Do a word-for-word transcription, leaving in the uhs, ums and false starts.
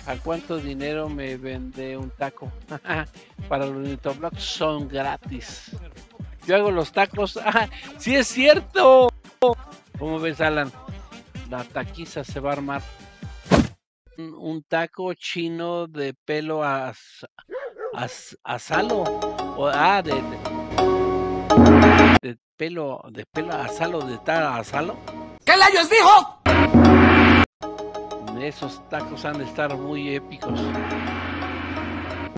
¿A cuánto dinero me vende un taco? Para los Nitoblogs son gratis. Yo hago los tacos. ¡Ah, sí es cierto! ¿Cómo ves, Alan? La taquiza se va a armar. Un, un taco chino de pelo a, a, a salo. O, ah, de, de, de pelo de pelo a salo, de tal a salo. ¿Qué layos dijo? Esos tacos han de estar muy épicos.